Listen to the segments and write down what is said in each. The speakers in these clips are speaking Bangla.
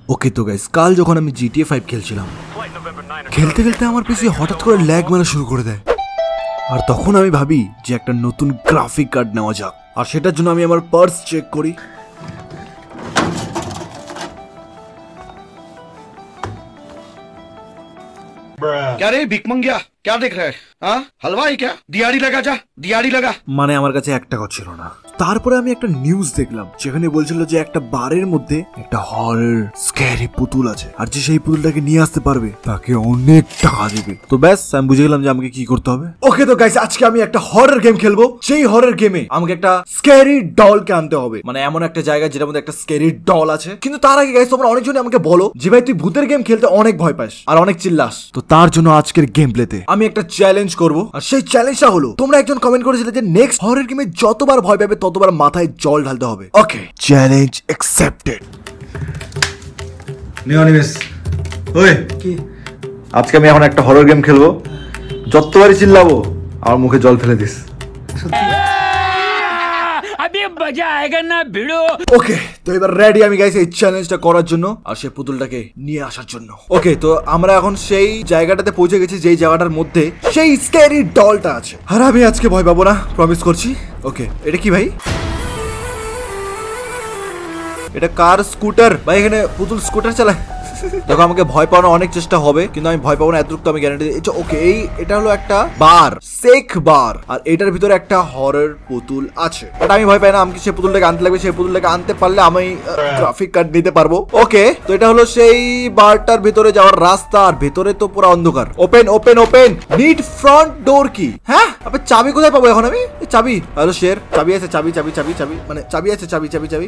ওকে তো গাইস, কাল যখন আমি GTA 5 খেলছিলাম, খেলতে খেলতে আমার পিসি হঠাৎ করে ল্যাগ মারা শুরু করে দেয়। আর তখন আমি ভাবি যে একটা নতুন গ্রাফিক কার্ড নেওয়া যাক, আর সেটার জন্য আমি আমার পার্স চেক করি। क्या रे भिख मंगिया, क्या देख रहा है? हाँ हलवाई क्या? दिहाड़ी लगा जा, दिहाड़ी लगा। মানে আমার কাছে 1 টাকা ছিল না। তারপরে আমি একটা নিউজ দেখলাম যেখানে বলছিল যে একটা বারের মধ্যে একটা হরর স্ক্যারি পুতুল আছে, আর যে সেই পুতুলটাকে নিয়ে আসতে পারবে তাকে অনেক টাকা দেবে। তো ব্যাস আমি বুঝে গেলাম যে আমাকে কি করতে হবে। ওকে তো গাইস, আজকে আমি একটা হরর গেম খেলবো। সেই হরর গেমে আমাকে একটা স্ক্যারি ডলকে আনতে হবে, মানে এমন একটা জায়গা যেটার মধ্যে একটা স্ক্যারি ডল আছে। কিন্তু তার আগে গাইস, তোমরা অনেকজনই আমাকে বলো যে ভাই তুই ভূতের গেম খেলতে অনেক ভয় পাস আর অনেক চিল্লাস। তো তার জন্য আজকের গেম প্লেতে আমি একটা চ্যালেঞ্জ করব, আর সেই চ্যালেঞ্জটা হলো, তোমরা একজন কমেন্ট করেছিলে যে নেক্সট হরর গেমে যতবার ভয় পাবে ততবার মাথায় জল ঢালতে হবে। ওকে, চ্যালেঞ্জ অ্যাকসেপ্টেড। নিওনিমিস, ওই কি আজকে আমি এখন একটা হরর গেম খেলবো, যতবারই চিল্লাবো আমার মুখে জল ফেলে দিস। ওকে, তো এবার রেডি আমি গাইস এই চ্যালেঞ্জটা করার জন্য আর সেই পুতুলটাকে নিয়ে আসার জন্য। ওকে, তো আমরা এখন সেই জায়গাটাতে পৌঁছে গেছি যেই জায়গাটার মধ্যে সেই স্ক্যারি ডলটা আছে, আর আমি আজকে ভয় পাবো না, প্রমিস করছি। ওকে, এটা কি ভাই? এটা কার স্কুটার ভাই? এখানে পুতুল স্কুটার চালায়। দেখো, আমাকে ভয় পাওয়ানোর অনেক চেষ্টা হবে কিন্তু আমি ভয় পাবো না, এতটুকু আমি গ্যারান্টি দিই। ওকে, এটা হলো একটা বার, সেক বার, আর এটার ভিতরে একটা হরর পুতুল আছে। এটা আমি ভয় পাই না, আমাকে সেই পুতুলটাকে আনতে লাগবে। সেই পুতুলটাকে আনতে পারলে আমি গ্রাফিক কার্ড নিতে পারবো। ওকে, তো এটা হলো সেই বারটার ভিতরে যাওয়ার রাস্তা, আর ভিতরে তো পুরো অন্ধকার। Open open open, need front door কি? হ্যাঁ, আপনি চাবি কোথায় পাবো এখন আমি? চাবি? হ্যালো শের, চাবি আছে? চাবি চাবি চাবি চাবি, মানে চাবি আছে? চাবি চাবি চাবি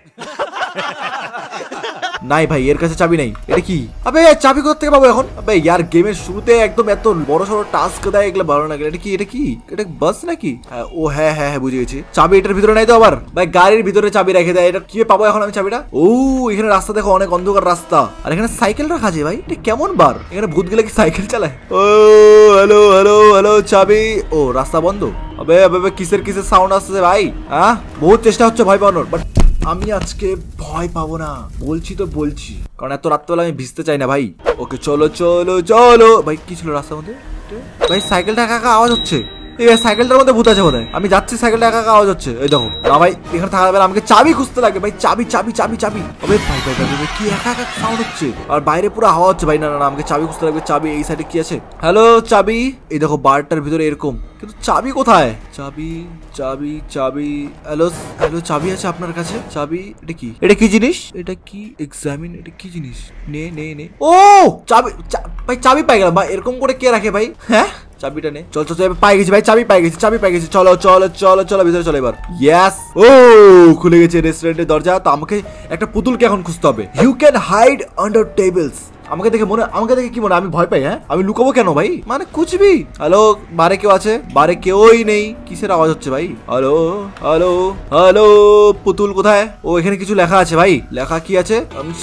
নাই ভাই, এর কাছে চাবি নাই। এটা কি? আবে চাবি কোথা থেকে পাবো এখন? আবে ইয়ার, গেমের শুরুতে একদম এত বড় সড়ো টাস্ক দেয়, এগুলো ভালো না। এটা কি? এটা কি? এটা বাস নাকি? ও হ্যাঁ হ্যাঁ হ্যাঁ, বুঝে গেছি। চাবি এটার ভিতরে নাই তো? আবার ভাই গাড়ির ভিতরে চাবি রেখে দেয়, এটা কি পাবো এখন আমি চাবিটা? ও, এখানে রাস্তা দেখো, অনেক অন্ধকার রাস্তা, আর এখানে সাইকেল রাখা আছে। ভাই এটা কেমন বার? এখানে ভূত গেলে কি সাইকেল চালায়? ও হ্যালো হ্যালো হ্যালো, চাবি। ও, রাস্তা বন্ধ। আবে আবে কিসের কিসের সাউন্ড আসছে ভাই? হ্যাঁ, বহুত চেষ্টা হচ্ছে ভয় পাওয়ানোর, বাট আমি আজকে ভয় পাবো না, বলছি তো বলছি, কারণ এত রাত্রেবেলা আমি ভিজতে চাই না ভাই। ওকে, চলো চলো চলো। ভাই কি ছিল রাস্তার মধ্যে? ভাই সাইকেলটা একা একা আওয়াজ হচ্ছে। এই সাইকেলটার মধ্যে ভূত আছে বোধহয়। আমি যাচ্ছি, সাইকেলটা একা একা আওয়াজ হচ্ছে। এই দেখো না ভাই, এখানে থাকা যাবে না, আমাকে চাবি খুঁজতে লাগবে ভাই। চাবি চাবি চাবি চাবি। ভাই ভাই ভাই ভাই, কি একা একা সাউন্ড হচ্ছে আর বাইরে পুরো হাওয়া হচ্ছে। ভাই না না না, আমাকে চাবি খুঁজতে লাগবে। চাবি এই সাইডে কি আছে? হ্যালো চাবি। এই দেখো বারটার ভিতরে এরকম, কিন্তু চাবি কোথায়? চাবি চাবি চাবি। হ্যালো হ্যালো, চাবি আছে আপনার কাছে? চাবি? এটা কি? এটা কি জিনিস? এটা কি? এক্সামিন। এটা কি জিনিস? নে নে নে। ও চাবি, ভাই চাবি পাই গেলাম ভাই। এরকম করে কে রাখে ভাই? হ্যাঁ, চাবিটা নে। চল চল, পাই গেছি ভাই, চাবি পাই গেছি, চাবি পাই গেছি। চলো চলো চলো চলো, ভিতরে চলো এবার। ইয়েস, ও খুলে গেছে রেস্টুরেন্টের দরজা। তো আমাকে একটা পুতুলকে এখন খুঁজতে হবে। You can hide under tables. আমাকে দেখে কি মনে? আমি ভয় পাই? হ্যাঁ, আমি লুকাবো কেন ভাই? মানে কুচবি। হ্যালো, বারে কেউ আছে? বারে কেউই নেই। কিসের আওয়াজ হচ্ছে ভাই? হ্যালো হ্যালো হ্যালো, পুতুল কোথায়? ও, এখানে কিছু লেখা আছে ভাই। লেখা কি আছে?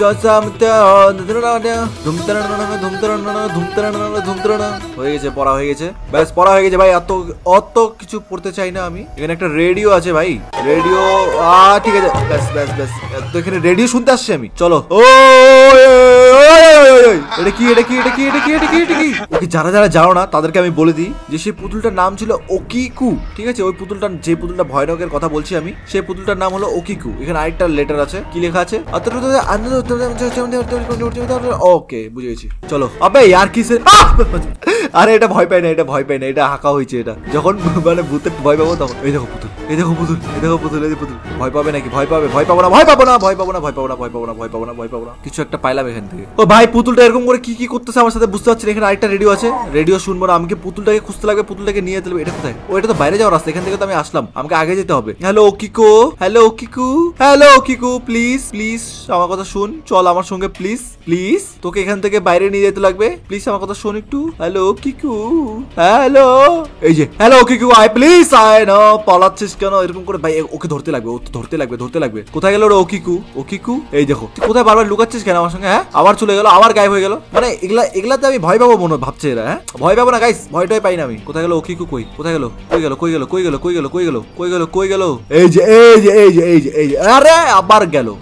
হয়ে গেছে, পড়া হয়ে গেছে, ব্যাস পড়া হয়ে গেছে ভাই। অত কিছু পড়তে চাই না আমি। এখানে একটা রেডিও আছে ভাই, রেডিও। ঠিক আছে, ব্যাস ব্যাস ব্যাস। তো এখানে রেডিও শুনতে আসছি আমি। চলো। ও এটা কি? এটা কি? এটা কি? এটা কি? এটা কি? এটা কি? ওকে, যারা যারা জানো না তাদেরকে আমি বলে দিই যে সেই পুতুলটার নাম ছিল ওকিকু। ঠিক আছে, ওই পুতুলটা, যে পুতুলটা ভয়ানকের কথা বলছি আমি, সেই পুতুলটার নাম হলো ওকিকু। এখানে আরেকটা লেটার আছে, কি লেখা আছে? ওকে, বুঝে গেছি। চলো। আবে ইয়ার কিসের? আরে এটা ভয় পাই না, এটা ভয় পাই না, এটা হাঁকা হয়েছে। এটা যখন মানে ভূতের ভয় পাবো তখন। এই দেখো পুতুল, এই দেখো পুতুল, এই দেখো পুতুল, এই পুতুল। ভয় পাবে নাকি? ভয় পাবে? ভয় পাবো না, ভয় পাবো না, ভয় পাবো না, ভয় পাবো না, ভয় পাবো না, ভয় পাবো না, ভয় পাবো না। কিছু একটা পাইলাম এখান থেকে। ও ভাই, পুতুলটা এরকম করে কি কি করতেছে আমার সাথে বুঝতে পারছি না। এখানে আরেকটা রেডিও আছে, রেডিও শুনবো না। আমাকে পুতুলটাকে খুঁজতে লাগবে, পুতুলটাকে নিয়ে যেতে হবে। এটা কোথায়? ও, এটা তো বাইরে যাওয়ার রাস্তা। এখান থেকে তো আমি আসলাম, আমাকে আগে যেতে হবে। Hello Okiku, hello Okiku, hello Okiku, please please আমার কথা শুন, চল আমার সঙ্গে প্লিজ প্লিজ। তোকে এখান থেকে বাইরে নিয়ে যেতে লাগবে, প্লিজ আমার কথা শোন একটু। Hello Okiku, hello. এই যে হ্যালো ওকিকু, আয় প্লিজ আয়। না পালাচ্ছিস কেন এরকম করে? ভাই ওকে ধরতে লাগবে, ও ধরতে লাগবে, ধরতে লাগবে। কোথায় গেল রে ওকিকু? ওকিকু, এই দেখো, তুই কোথায় বারবার লুকাচ্ছিস কেন আমার সঙ্গে? হ্যাঁ, আবার চলে গেল, আবার গায়েব হয়ে গেল। মানে এগুলাতে আমি ভয় পাবো মনে ভাবছে এরা। হ্যাঁ, ভয় পাবো না গাইস, ভয়টাই পাই না আমি। কোথায় গেল ওকিকু? কই? কোথায় গেল? কই গেল? কই গেল? কই গেল? কই গেল? কই গেল? কই গেল? কই গেল? এই যে এই যে এই যে এই যে এই যে, আরে আবার গেল।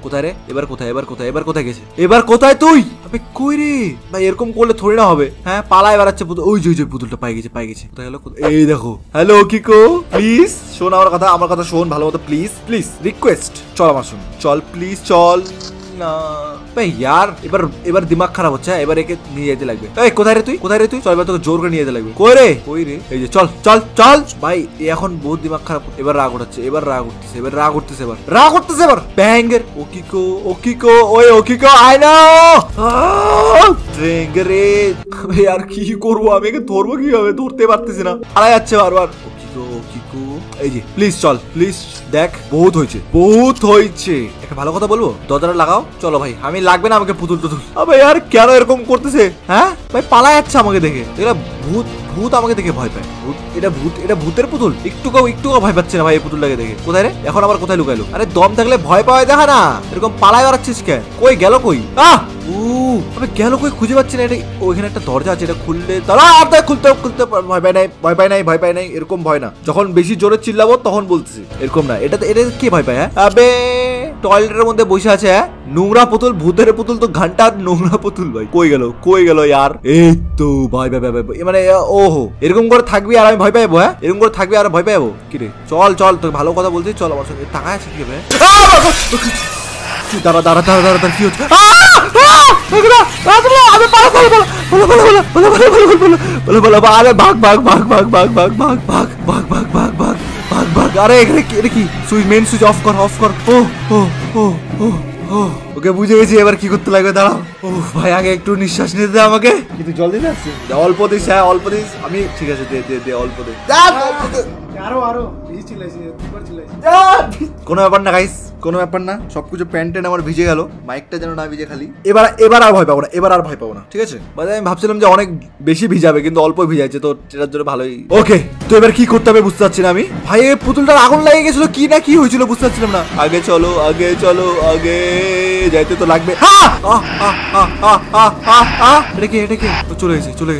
কোথায় রে? এবার কোথায়? এবার কোথায়? এবার কোথায় গেছে? এবার কোথায় তুই? আবে কই রে ভাই? এরকম করলে থোড়ি না হবে। হ্যাঁ পালায় বেড়াচ্ছে পুতুল। ওই যে পুতুলটা পাই গেছে, পাই গেছে। কোথায় গেল? এই দেখো। হ্যালো কিকো, প্লিজ শোন আমার কথা শোন ভালো মতো, প্লিজ প্লিজ রিকোয়েস্ট। চল আমার শোন, চল প্লিজ চল না ভাই। यार এবার দিমাগ খারাপ হচ্ছে। এবার একে নিয়ে যেতে লাগবে। এই কোথায় রে তুই? কোথায় রে তুই? চল এবার তোকে জোর করে নিয়ে যেতে লাগবে। কই রে? কই রে? এই যে চল চল চল ভাই। এখন বহুত দিমাগ খারাপ। এবার রাগ উঠছে, এবার রাগ উঠতেছে, এবার রাগ উঠতেছে, এবার রাগ উঠতেছে, এবার ব্যাঙ্গের। ওকিকো ওই ওকিকো আই না ব্যাঙ্গেরে। यार কি করব আমি? একে ধরবো কিভাবে? ধরতে পারতেছি না, আড়াই যাচ্ছে বারবার। ওকিকো এই যে প্লিজ চল, প্লিজ দেখ বহুত হয়েছে। একটা ভালো কথা বলবো, দরজাটা লাগাও। চলো ভাই, আমি লাগবে না আমাকে পুতুল টুতুল। আবে यार কেন এরকম করতেছে? হ্যাঁ ভাই পালা যাচ্ছে আমাকে দেখে। এগুলা ভূত আমাকে দেখে ভয় পায়। এটা ভূতের পুতুল। একটু ভয় পাচ্ছে না ভাই এই পুতুলটাকে দেখে। কোথায় রে? এখন আবার কোথায় লুকাইলো? আরে দম থাকলে ভয় পাওয়া দেখা না, এরকম পালায় বেড়াচ্ছিস কেন? কই গেল? কই আবে গেল কই? খুঁজে পাচ্ছি না। এটা ওইখানে একটা দরজা আছে, এটা খুললে দাঁড়া। খুলতে ভয় পাই নাই এরকম ভয় না। যখন বেশি জোরে চিল্লাবো তখন বলতেছি, এরকম না। এটা কে ভয় পায়? হ্যাঁ আবে টয়লেটের মধ্যে বসে আছে। হ্যাঁ নোংরা পুতুল, ভূতের পুতুল তো ঘন্টার নোংরা পুতুল ভাই। কই গেল यार? এই তো ভাই মানে ওহো এরকম করে থাকবি আর আমি ভয় পাইবো? হ্যাঁ এরকম করে থাকবি আর ভয় পাইবো? কি রে? চল তোকে ভালো কথা বলছি, চল আমার সঙ্গে। টাকা আছে কি হবে? দাঁড়া কি হচ্ছে? আরে এটা কি? মেন সুইচ অফ কর। ওকে বুঝে গেছি এবার কি করতে লাগবে। দাঁড়াও। ও ভাই আগে একটু নিঃশ্বাস নিতে দে আমাকে। কিন্তু জল দিতে আসছে? অল্প দিস। হ্যাঁ অল্প দিস। আমি ঠিক আছে দে অল্প দে। আরো কোনো ব্যাপার না গাইস, কোনো ব্যাপার না। সবকিছু প্যান্টেন আমার ভিজে গেল, মাইকটা যেন না ভিজে খালি। এবার আর ভয় পাবো না, ঠিক আছে? আমি ভাবছিলাম যে অনেক বেশি ভিজাবে, কিন্তু অল্প ভিজাইছে, তো এটার জন্য ভালোই। ওকে তো এবার কি করতে হবে বুঝতে পারছি না আমি। ভাই এই পুতুলটার আগুন লেগে গেছিল কি না কি হয়েছিল বুঝতে পারছিলাম না। আগে চলো আগে যাইতে তো লাগবে। এটা কি? চলে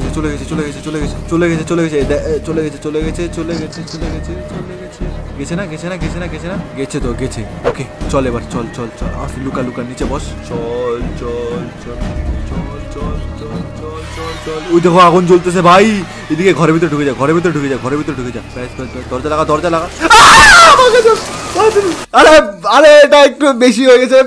গেছে। ওকে চল এবার চল। লুকা নিচে বস। চল। ওই দেখো আগুন জ্বলতেছে ভাই। এদিকে ঘরের ভিতরে ঢুকে যা। দরজা লাগা। আরে এটা একটু বেশি হয়ে গেছে।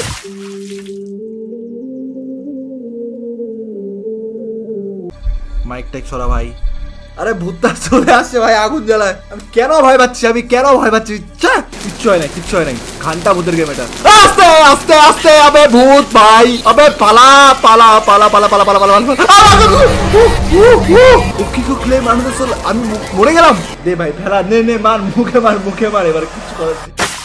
মাইকটা সরা ভাই। আরে ভূতটা চলে আসছে ভাই, আগুন জ্বালায়। আমি কেন ভয় পাচ্ছি? কিচ্ছু হয় নাই। ঘন্টা ভূতের গেম এটা। আস্তে আবে ভূত ভাই। আবে পালা। আমি মরে গেলাম। দে ভাই ফেলা, নে মার, মুখে মার। এবার কিছু করার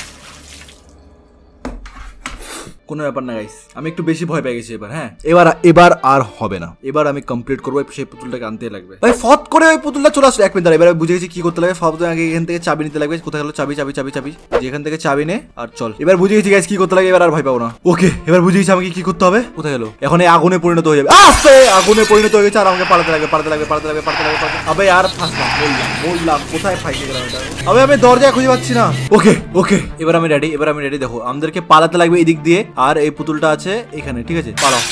কোনো ব্যাপার না গাইস, আমি একটু বেশি ভয় পেয়ে গেছি এবার। হ্যাঁ এবার আর হবে না। এবার আমি কমপ্লিট করবো, সেই পুতুলটাকে আনতে লাগবে ভাই। ফট করে ওই পুতুলটা চলে আসলো। 1 মিনিট দাঁড়া। এবার বুঝে গেছি কি করতে লাগবে। সবথেকে আগে এখান থেকে চাবি নিতে লাগবে। কোথায় গেল চাবি? যেখান থেকে চাবি নে আর চল। এবার বুঝে গেছি গাইস কি করতে লাগে। এবার আর ভয় পাবো না। ওকে এবার বুঝে গেছি আমাকে কি করতে হবে। কোথায় গেল? এখন এই আগুনে পরিণত হয়ে যাবে। আগুনে পরিণত হয়ে গেছে আর আমাকে পালাতে লাগবে। আবে আর বললাম কোথায় ফাইকে গেলাম এটা। আমি দরজা খুঁজে পাচ্ছি না। ওকে এবার আমি রেডি। দেখো আমাদেরকে পালাতে লাগবে এদিক দিয়ে, আর এই পুতুলটা আছে এখানে, ঠিক আছে? পালা।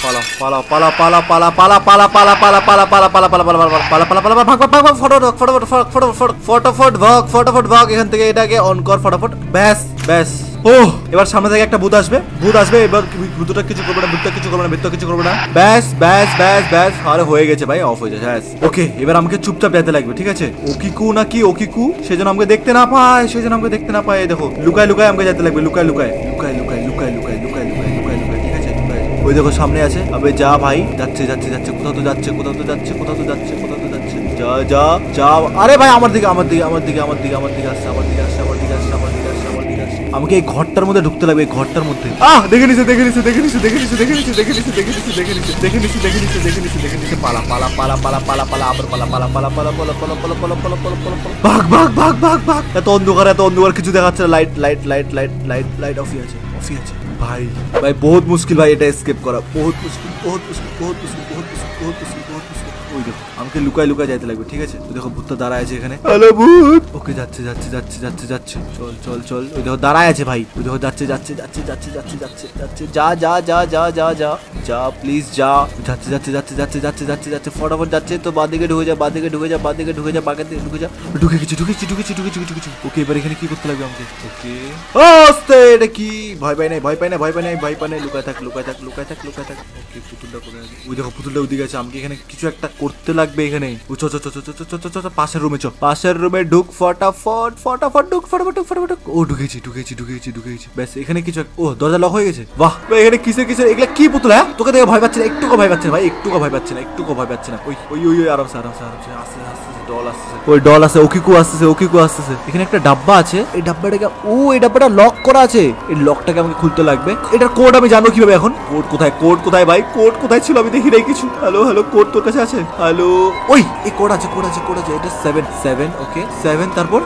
ফটাফট ভাগ এখান থেকে। এটাকে অন কর ফটাফট। ব্যাস ও এবার সামনে থেকে একটা ভূত আসবে। এবার ভূতটা কিছু করবে না। ব্যাস আরে হয়ে গেছে ভাই, অফ হয়ে যাচ্ছে। ওকে এবার আমাকে চুপচাপ যেতে লাগবে, ঠিক আছে? ওকিকু সেজন্য আমাকে দেখতে না পায়। দেখো লুকায় আমাকে যেতে লাগবে। লুকায় ঠিক আছে? ওই দেখো সামনে আছে। আবে যা ভাই, যাচ্ছে কোথাও তো যাচ্ছে। যা। আরে ভাই আমার দিকে আসছে। আমাকে এই ঘরটার মধ্যে ঢুকতে লাগবে। এই ঘরটার মধ্যে দেখে নিছে। পালা। আবার ভাগ। এত অন্ধকার কিছু দেখাচ্ছে না। লাইট অফ আছে ভাই। বহুত মুশকিল ভাই এটা এসকেপ করা। বহুত মুশকিল। ওই দেখো আমাকে লুকায় লুকায় যাইতে লাগবে, ঠিক আছে? ওই দেখো ভূতটা দাঁড়ায় আছে এখানে। হ্যালো ভূত। ওকে যাচ্ছে যাচ্ছে যাচ্ছে যাচ্ছে যাচ্ছে, চল চল চল। ওই দেখো দাঁড়ায় আছে ভাই, ওই দেখো যাচ্ছে যাচ্ছে যাচ্ছে যাচ্ছে যাচ্ছে যাচ্ছে যাচ্ছে, যা যা যা যা যা যা যা প্লিজ যা। যাচ্ছে যাচ্ছে যাচ্ছে যাচ্ছে যাচ্ছে যাচ্ছে যাচ্ছে, ফটাফট যাচ্ছে। তো বাঁদিকে ঢুকে যা, বাঁদিকে ঢুকে যা, বাঁদিকে ঢুকে যা, বাঁকে ঢুকে যা। ঢুকে গেছি ঢুকেছি ঢুকেছি ঢুকেছি ঢুকেছি। ওকে এবার এখানে কি করতে লাগবে আমাকে? ওকে আস্তে, এটা কি? ভয় পাই নাই ভয় পাই নাই ভয় পাই নাই ভয় পাই নাই। লুকায় থাক লুকায় থাক লুকায় থাক লুকায় থাক। ওকে পুতুলটা করে আছে, ওই দেখো পুতুলটা ওদিকে আছে। আমাকে এখানে কিছু একটা করতে লাগবে এখানে। ও চ চ চ চ চ চ চ, পাশের রুমে চ, পাশের রুমে ঢুক ফটাফট ফটাফট ঢুক ফটাফট ঢুক ফটাফট ঢুক। ও ঢুকেছি ঢুকেছি ঢুকেছি ঢুকেছি। ব্যাস এখানে কিছু, ও দরজা লক হয়ে গেছে। বাহ এখানে কিসের কিসের এগুলা কি পুতুল? হ্যাঁ তোকে দেখে ভয় পাচ্ছে না, একটুকু ভয় পাচ্ছে না ভাই, একটুকু ভয় পাচ্ছে না, একটুকু ভয় পাচ্ছে না। ওই ওই ওই আরামসে আরামসে আরামসে আস্তে আস্তে ডল আসছে, ওই ডল আছে। ওকিকু আসতেছে ওকিকু আসতেছে। এখানে একটা ডাব্বা আছে, এই ডাব্বাটাকে, ও এই ডাব্বাটা লক করা আছে, এই লকটাকে আমাকে খুলতে লাগবে। এটার কোড আমি জানবো কিভাবে এখন? কোড কোথায়? কোড কোথায় ভাই? কোড কোথায় ছিল? আমি দেখি নাই কিছু। হ্যালো হ্যালো, কোড তোর কাছে আছে? হ্যালো ওই এই কোড আছে কোড আছে কোড আছে। এটা 7 ওকে 7, তারপর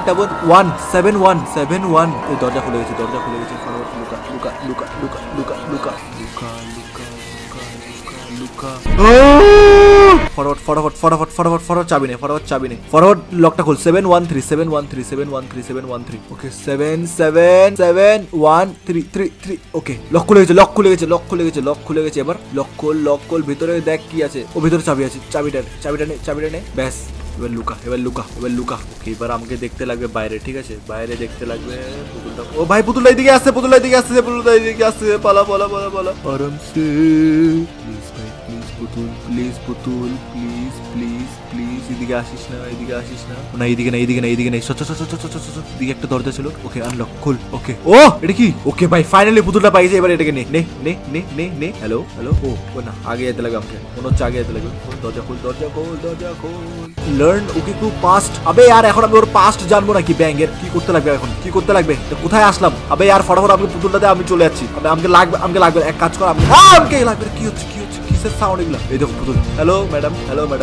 711 এই দরজা খুলে গেছে, দরজা খুলে গেছে। লুকা লুকা লুকা লুকা লুকা লুকা লুকা লুকা লুকা। ফরওয়ার্ড ফটাফট ফটাফট ফটাফট ফটাফট, চাবি নেই, ফটাফট চাবি নেই, ফটাফট লকটা খোল। 713 ওকে 7771333। ওকে লক খুলে গেছে, লক খুলে গেছে, লক খুলে গেছে, লক খুলে গেছে। এবার লক খোল, লক খোল। ভিতরে দেখ কি আছে। ও ভিতরে চাবি আছে, চাবিটা নে চাবিটা নে। ব্যাস এবার লুকা এবার লুকা এবার লুকা। ওকে এবার আমাকে দেখতে লাগবে বাইরে, ঠিক আছে? বাইরে দেখতে লাগবে পুতুলটা। ও ভাই পুতুলটা এদিকে আসছে, পুতুলটা এদিকে আসছে, পুতুলটা এদিকে আসছে। পালা পালা পালা পালা আরামসে। প্লিজ ভাই প্লিজ পুতুল, প্লিজ পুতুল, প্লিজ প্লিজ প্লিজ এদিকে আসিস না, এদিকে আসিস না। না এইদিকে না এইদিকে না এইদিকে নেই। এদিকে একটা দরজা ছিল। ওকে আনলক খোল। ওকে ও এটা কি? ওকে ভাই ফাইনালি পুতুলটা পাইছে। এবার এটাকে নে নে নে নে নে নে। Hello hello. ও না আগে যেতে লাগবে আমাকে, মনে হচ্ছে আগে যেতে লাগবে। দরজা খোল দরজা খোল দরজা খোল। Learn Okiku past. আবে यार এখন আমি ওর পাস্ট জানবো নাকি ব্যাঙ্গের? কি করতে লাগবে এখন? কি করতে লাগবে? কোথায় আসলাম? আবে यार ফটাফট আমাকে পুতুলটা দে, আমি চলে যাচ্ছি। আমাকে লাগবে এক কাজ কর, আমাকে লাগবে। কি হচ্ছে কি হচ্ছে কিসের সাউন্ড এগুলো? এই দেখো পুতুল। Hello madam hello madam.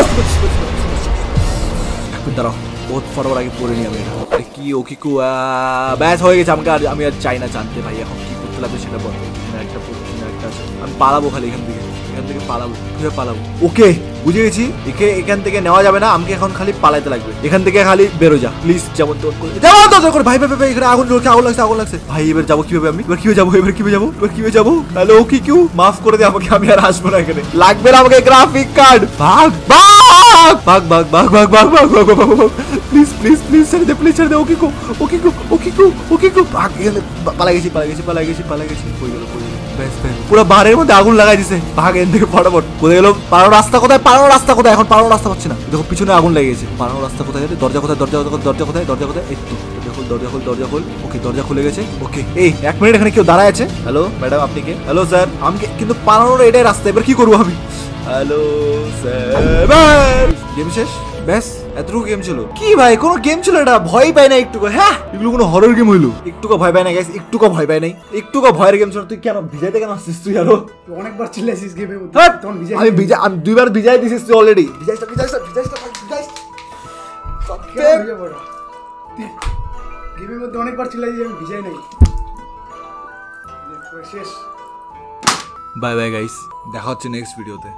দাঁড়াও বহুত ফটাফট আগে পড়ে নি আমি। এটা কি ওকিকু? ব্যাস হয়ে গেছে। আমি আর চাই না জানতে ভাই এখন কি করতে লাগবে সেটা বল। একটা আছে, আমি পালাবো খালি এখান থেকে পালাবো। কিভাবে পালাবো? ওকে বুঝে গেছি। এখান থেকে নেওয়া যাবে না, আমাকে এখন খালি পালাইতে লাগবে। এখান থেকে খালি বেরো যা প্লিজ। যেমন তোর করে ভাই ভাই ভাই এখানে আগুন লাগছে ভাই। এবার যাবো কিভাবে আমি? এবার কিভাবে যাবো? হ্যালো ওকিকু মাফ করে দে আমাকে, আমি আর আসবো না এখানে। লাগবে না আমাকে গ্রাফিক কার্ড। ভাগ ভাগ ভাগ ভাগ ভাগ ভাগ ভাগ ভাগ ভাগ ভাগ ভাগ প্লিজ প্লিজ প্লিজ ছেড়ে দে, প্লিজ ছেড়ে দে। ওকিকু ভাগ। পালা গেছি হয়ে গেল। পুরো বাড়ির মধ্যে আগুন লাগাই দিছে। ভাগ এখান থেকে ফটাফট। কোথায় গেল? পালানোর রাস্তা কোথায়? এখন পালানোর রাস্তা পাচ্ছি না। দেখো পিছনে আগুন লেগে গেছে। পালানোর রাস্তা কোথায়? দরজা কোথায়? এই তো দরজা খোল। ওকে দরজা খুলে গেছে। ওকে এই 1 মিনিট এখানে কেউ দাঁড়ায় আছে। হ্যালো ম্যাডাম আপনি কে? হ্যালো স্যার আমি কিন্তু পালানোর এটাই রাস্তা। এবার কি করবো আমি? Hello sir. গেম শেষ? ব্যাস এতটুকু গেম ছিল? কি ভাই কোনো গেম ছিল এটা? ভয় পাই না একটুকু? হ্যাঁ এগুলো কোনো হরর গেম হইলো? একটুকু ভয় পাই না গাইস, একটুকু ভয় পাই নাই। একটুকু ভয়ের গেম ছিল। তুই কেন ভিজাইতে কেন আসছিস তুই? আরো অনেকবার চিল্লাইছিস গেমের মধ্যে, তখন আমি 2বার ভিজাই দিছিস তুই অলরেডি। ভিজাইস গেমের মধ্যে অনেকবার চিল্লাইছিস, আমি ভিজাই নাই। শেষ। বাই বাই গাইস, দেখা হচ্ছে নেক্সট ভিডিওতে।